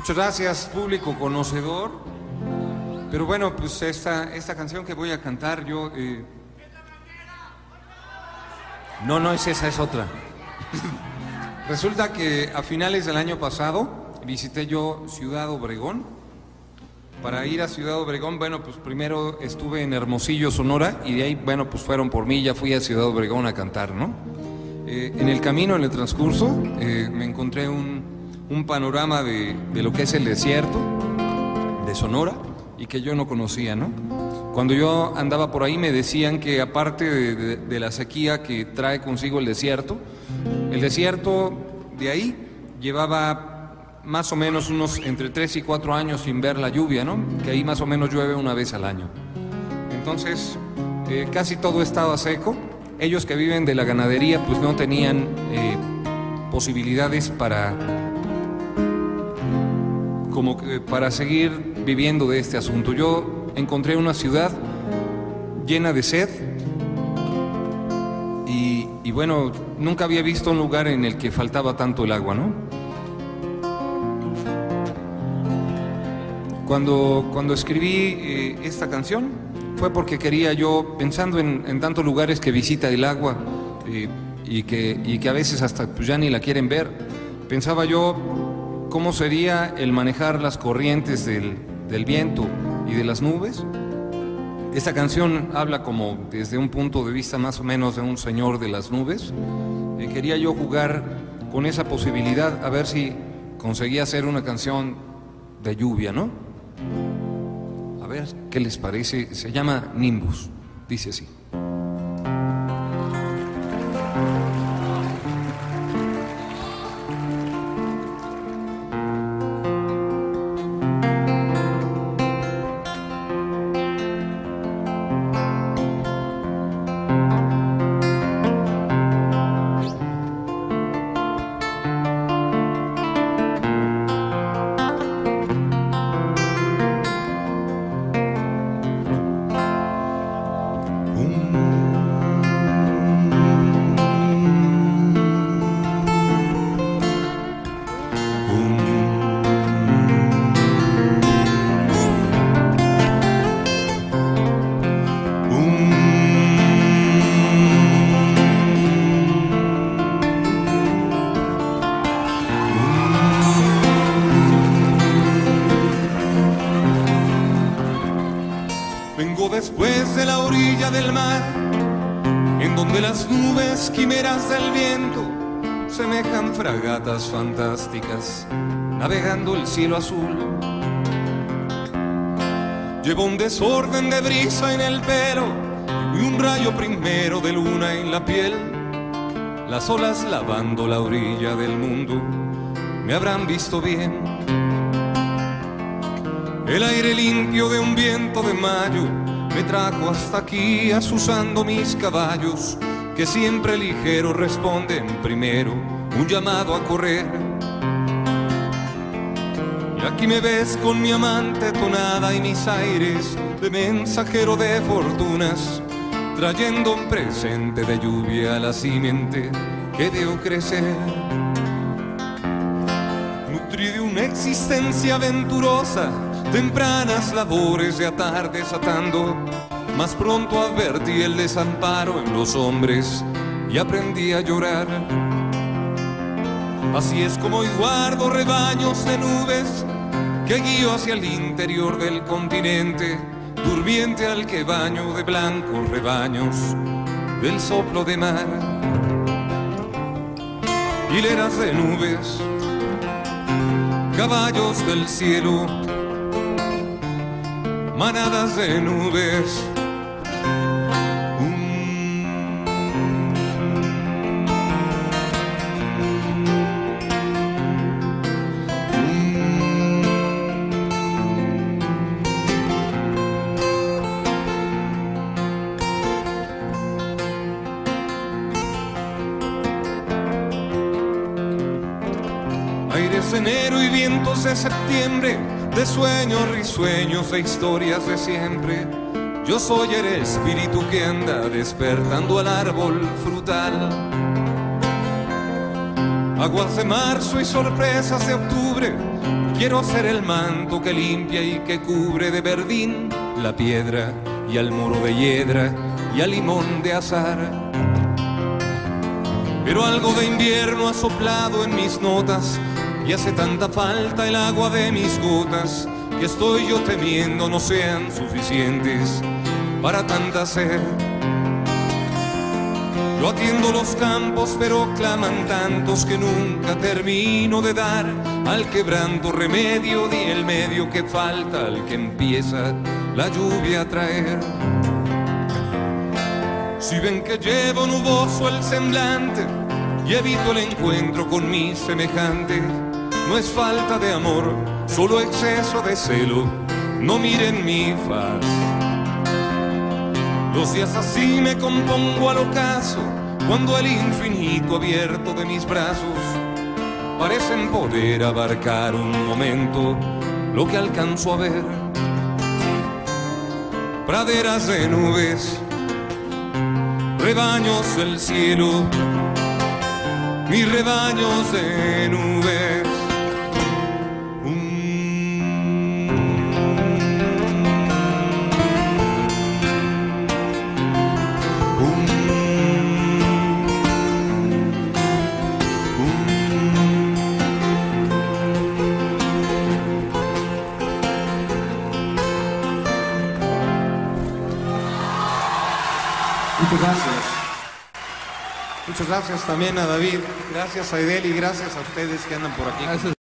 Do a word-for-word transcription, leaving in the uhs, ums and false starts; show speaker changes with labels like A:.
A: Muchas gracias, público conocedor. Pero bueno, pues esta, esta canción que voy a cantar yo... Eh... No, no es esa, es otra. Resulta que a finales del año pasado visité yo Ciudad Obregón. Para ir a Ciudad Obregón, bueno, pues primero estuve en Hermosillo, Sonora, y de ahí, bueno, pues fueron por mí, ya fui a Ciudad Obregón a cantar, ¿no? Eh, en el camino, en el transcurso, eh, me encontré un, un panorama de, de lo que es el desierto de Sonora y que yo no conocía, ¿no? Cuando yo andaba por ahí me decían que aparte de, de, de la sequía que trae consigo el desierto, el desierto de ahí llevaba más o menos unos entre tres y cuatro años sin ver la lluvia, ¿no? Que ahí más o menos llueve una vez al año. Entonces, eh, casi todo estaba seco. Ellos que viven de la ganadería, pues no tenían eh, posibilidades para, como que para seguir viviendo de este asunto. Yo encontré una ciudad llena de sed y, y bueno, nunca había visto un lugar en el que faltaba tanto el agua, ¿no? Cuando, cuando escribí eh, esta canción fue porque quería yo, pensando en, en tantos lugares que visita el agua eh, y, que, y que a veces hasta pues, ya ni la quieren ver, pensaba yo cómo sería el manejar las corrientes del, del viento y de las nubes. Esta canción habla como desde un punto de vista más o menos de un señor de las nubes. Eh, quería yo jugar con esa posibilidad a ver si conseguía hacer una canción de lluvia, ¿no? A ver qué les parece. Se llama Nimbus. Dice así.
B: Vengo después de la orilla del mar, en donde las nubes, quimeras del viento, semejan fragatas fantásticas, navegando el cielo azul. Llevo un desorden de brisa en el pelo y un rayo primero de luna en la piel. Las olas lavando la orilla del mundo me habrán visto bien. El aire limpio de un viento de mayo me trajo hasta aquí, azuzando mis caballos, que siempre ligeros responden primero un llamado a correr. Y aquí me ves con mi amante tonada y mis aires de mensajero de fortunas, trayendo un presente de lluvia a la simiente que veo crecer. Nutrí de una existencia aventurosa, tempranas labores de atar desatando, más pronto advertí el desamparo en los hombres y aprendí a llorar. Así es como hoy guardo rebaños de nubes que guío hacia el interior del continente, durmiente al que baño de blancos rebaños del soplo de mar. Hileras de nubes, caballos del cielo, manadas de nubes. Aires de enero y vientos de septiembre, de sueños, risueños, de historias de siempre. Yo soy el espíritu que anda despertando al árbol frutal. Aguas de marzo y sorpresas de octubre, Quiero ser el manto que limpia y que cubre de verdín la piedra, y al muro de hiedra y al limón de azar. Pero algo de invierno ha soplado en mis notas y hace tanta falta el agua de mis gotas que estoy yo temiendo no sean suficientes para tanta sed. Yo atiendo los campos, pero claman tantos que nunca termino de dar al quebranto remedio, di el medio que falta al que empieza la lluvia a traer. Si ven que llevo nuboso el semblante y evito el encuentro con mi semejante, no es falta de amor, solo exceso de celo, no miren mi faz. Los días así me compongo al ocaso, cuando el infinito abierto de mis brazos parecen poder abarcar un momento lo que alcanzo a ver. Praderas de nubes, rebaños del cielo, mis rebaños de nubes.
A: Muchas gracias. Muchas gracias también a David. Gracias a Edel y gracias a ustedes que andan por aquí. Gracias.